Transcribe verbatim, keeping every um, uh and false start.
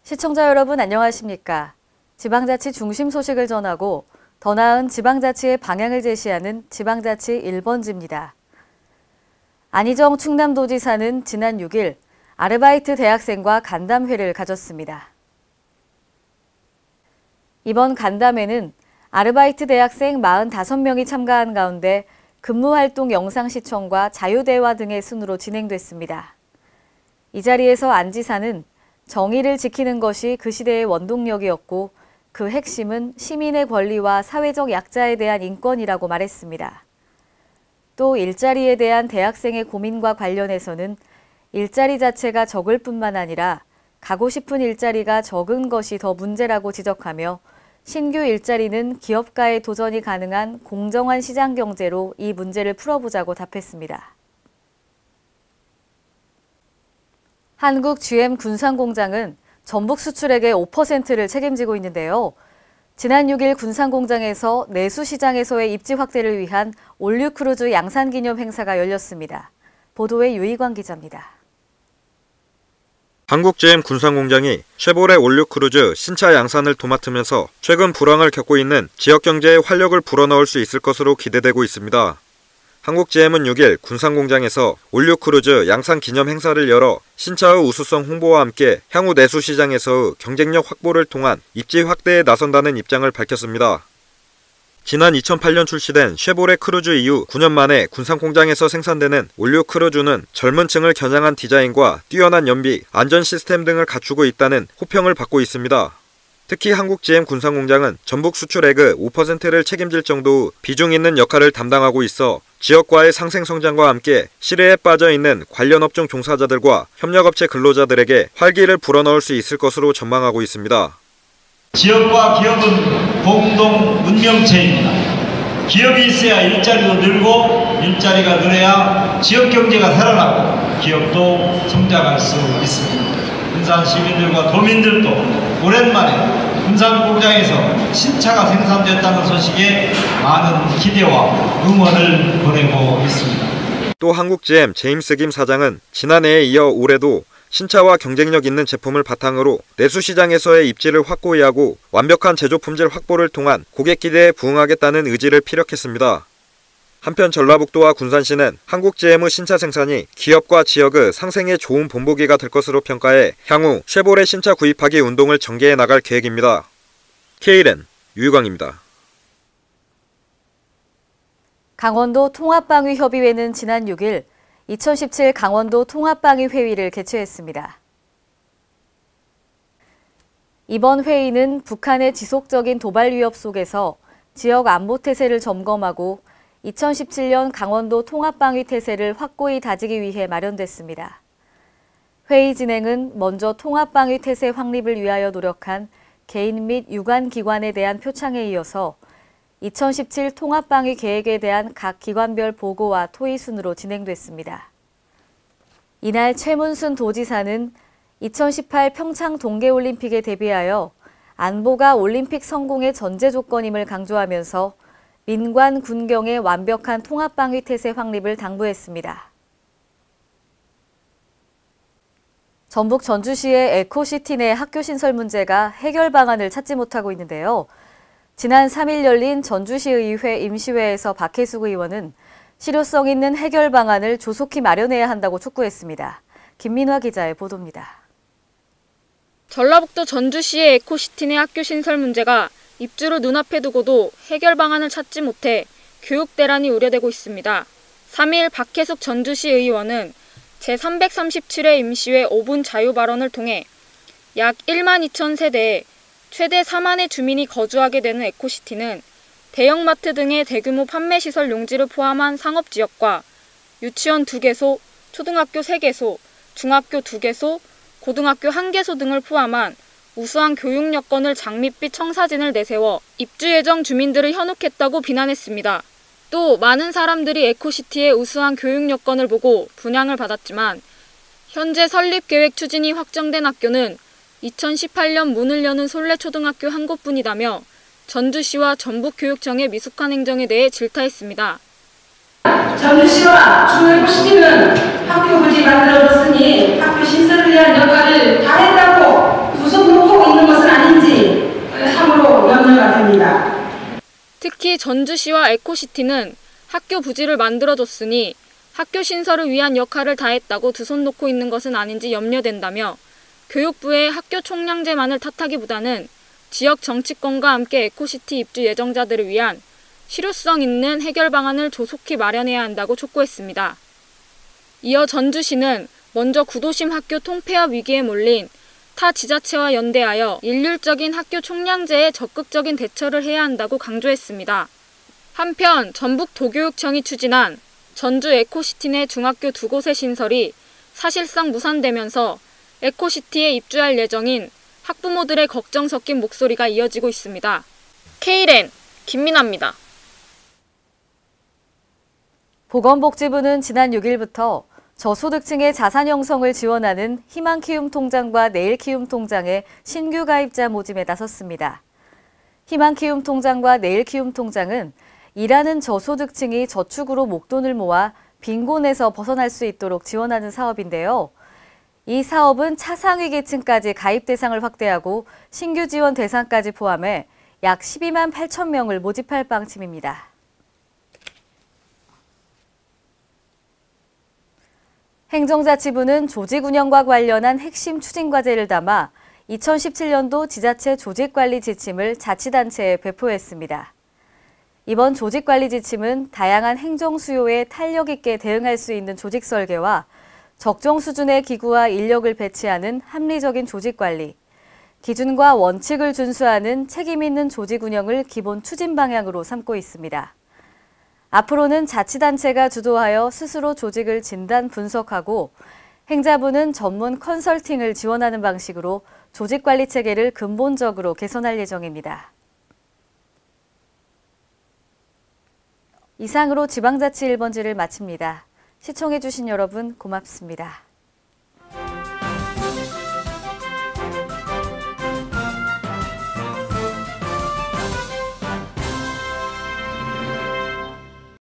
시청자 여러분 안녕하십니까? 지방자치 중심 소식을 전하고 더 나은 지방자치의 방향을 제시하는 지방자치 일 번지입니다. 안희정 충남도지사는 지난 육 일 아르바이트 대학생과 간담회를 가졌습니다. 이번 간담회는 아르바이트 대학생 사십오 명이 참가한 가운데 근무활동 영상 시청과 자유대화 등의 순으로 진행됐습니다. 이 자리에서 안 지사는 정의를 지키는 것이 그 시대의 원동력이었고 그 핵심은 시민의 권리와 사회적 약자에 대한 인권이라고 말했습니다. 또 일자리에 대한 대학생의 고민과 관련해서는 일자리 자체가 적을 뿐만 아니라 가고 싶은 일자리가 적은 것이 더 문제라고 지적하며 신규 일자리는 기업가의 도전이 가능한 공정한 시장 경제로 이 문제를 풀어보자고 답했습니다. 한국 지엠 군산공장은 전북 수출액의 오 퍼센트를 책임지고 있는데요. 지난 육 일 군산공장에서 내수시장에서의 입지 확대를 위한 올류크루즈 양산기념 행사가 열렸습니다. 보도에 유희광 기자입니다. 한국 지엠 군산공장이 쉐보레 올류크루즈 신차 양산을 도맡으면서 최근 불황을 겪고 있는 지역 경제에 활력을 불어넣을 수 있을 것으로 기대되고 있습니다. 한국 지엠은 육 일 군산공장에서 올류크루즈 양산 기념 행사를 열어 신차의 우수성 홍보와 함께 향후 내수시장에서의 경쟁력 확보를 통한 입지 확대에 나선다는 입장을 밝혔습니다. 지난 이천팔 년 출시된 쉐보레 크루즈 이후 구 년 만에 군산공장에서 생산되는 올류크루즈는 젊은 층을 겨냥한 디자인과 뛰어난 연비, 안전 시스템 등을 갖추고 있다는 호평을 받고 있습니다. 특히 한국 지엠 군산공장은 전북 수출액의 오 퍼센트를 책임질 정도의 비중 있는 역할을 담당하고 있어 지역과의 상생 성장과 함께 실외에 빠져 있는 관련 업종 종사자들과 협력업체 근로자들에게 활기를 불어넣을 수 있을 것으로 전망하고 있습니다. 지역과 기업은 공동 문명체입니다. 기업이 있어야 일자리도 늘고 일자리가 늘어야 지역 경제가 살아나고 기업도 성장할 수 있습니다. 군산 시민들과 도민들도 오랜만에 군산 공장에서 신차가 생산됐다는 소식에 많은 기대와 응원을 보내고 있습니다. 또 한국 지엠 제임스 김 사장은 지난해에 이어 올해도 신차와 경쟁력 있는 제품을 바탕으로 내수시장에서의 입지를 확고히 하고 완벽한 제조 품질 확보를 통한 고객 기대에 부응하겠다는 의지를 피력했습니다. 한편 전라북도와 군산시는 한국 지엠의 신차 생산이 기업과 지역의 상생에 좋은 본보기가 될 것으로 평가해 향후 쉐보레 신차 구입하기 운동을 전개해 나갈 계획입니다. 케이엘엔 유희광입니다. 강원도 통합방위협의회는 지난 육 일 이천십칠 강원도 통합방위 회의를 개최했습니다. 이번 회의는 북한의 지속적인 도발 위협 속에서 지역 안보 태세를 점검하고 이천십칠 년 강원도 통합방위 태세를 확고히 다지기 위해 마련됐습니다. 회의 진행은 먼저 통합방위 태세 확립을 위하여 노력한 개인 및 유관 기관에 대한 표창에 이어서 이천십칠 통합방위 계획에 대한 각 기관별 보고와 토의 순으로 진행됐습니다. 이날 최문순 도지사는 이천십팔 평창 동계올림픽에 대비하여 안보가 올림픽 성공의 전제 조건임을 강조하면서 민관, 군경의 완벽한 통합방위 태세 확립을 당부했습니다. 전북 전주시의 에코시티 내 학교 신설 문제가 해결 방안을 찾지 못하고 있는데요. 지난 삼 일 열린 전주시의회 임시회에서 박혜숙 의원은 실효성 있는 해결 방안을 조속히 마련해야 한다고 촉구했습니다. 김민화 기자의 보도입니다. 전라북도 전주시의 에코시티 내 학교 신설 문제가 입주를 눈앞에 두고도 해결 방안을 찾지 못해 교육 대란이 우려되고 있습니다. 삼 일 박혜숙 전주시 의원은 제삼백삼십칠 회 임시회 오 분 자유 발언을 통해 약 일만 이천 세대에 최대 사만의 주민이 거주하게 되는 에코시티는 대형마트 등의 대규모 판매시설 용지를 포함한 상업지역과 유치원 두 개소, 초등학교 세 개소, 중학교 두 개소, 고등학교 한 개소 등을 포함한 우수한 교육 여건을 장밋빛 청사진을 내세워 입주 예정 주민들을 현혹했다고 비난했습니다. 또 많은 사람들이 에코시티의 우수한 교육 여건을 보고 분양을 받았지만 현재 설립 계획 추진이 확정된 학교는 이천십팔 년 문을 여는 솔레초등학교 한 곳뿐이다며 전주시와 전북교육청의 미숙한 행정에 대해 질타했습니다. 전주시와 중에코시티는 학교 부지 만들어줬으니 학교 신설을 위한 역할을 다 했다고 구속 특히 전주시와 에코시티는 학교 부지를 만들어줬으니 학교 신설을 위한 역할을 다했다고 두 손 놓고 있는 것은 아닌지 염려된다며 교육부의 학교 총량제만을 탓하기보다는 지역 정치권과 함께 에코시티 입주 예정자들을 위한 실효성 있는 해결 방안을 조속히 마련해야 한다고 촉구했습니다. 이어 전주시는 먼저 구도심 학교 통폐합 위기에 몰린 타 지자체와 연대하여 일률적인 학교 총량제에 적극적인 대처를 해야 한다고 강조했습니다. 한편 전북도교육청이 추진한 전주 에코시티 내 중학교 두 곳의 신설이 사실상 무산되면서 에코시티에 입주할 예정인 학부모들의 걱정 섞인 목소리가 이어지고 있습니다. 케이엔 김민아입니다. 보건복지부는 지난 육 일부터 저소득층의 자산 형성을 지원하는 희망키움 통장과 내일키움 통장의 신규 가입자 모집에 나섰습니다. 희망키움 통장과 내일키움 통장은 일하는 저소득층이 저축으로 목돈을 모아 빈곤에서 벗어날 수 있도록 지원하는 사업인데요. 이 사업은 차상위 계층까지 가입 대상을 확대하고 신규 지원 대상까지 포함해 약 십이만 팔천 명을 모집할 방침입니다. 행정자치부는 조직운영과 관련한 핵심 추진과제를 담아 이천십칠 년도 지자체 조직관리 지침을 자치단체에 배포했습니다. 이번 조직관리 지침은 다양한 행정 수요에 탄력 있게 대응할 수 있는 조직 설계와 적정 수준의 기구와 인력을 배치하는 합리적인 조직관리, 기준과 원칙을 준수하는 책임 있는 조직 운영을 기본 추진 방향으로 삼고 있습니다. 앞으로는 자치단체가 주도하여 스스로 조직을 진단 분석하고 행자부는 전문 컨설팅을 지원하는 방식으로 조직관리 체계를 근본적으로 개선할 예정입니다. 이상으로 지방자치 일 번지를 마칩니다. 시청해주신 여러분 고맙습니다.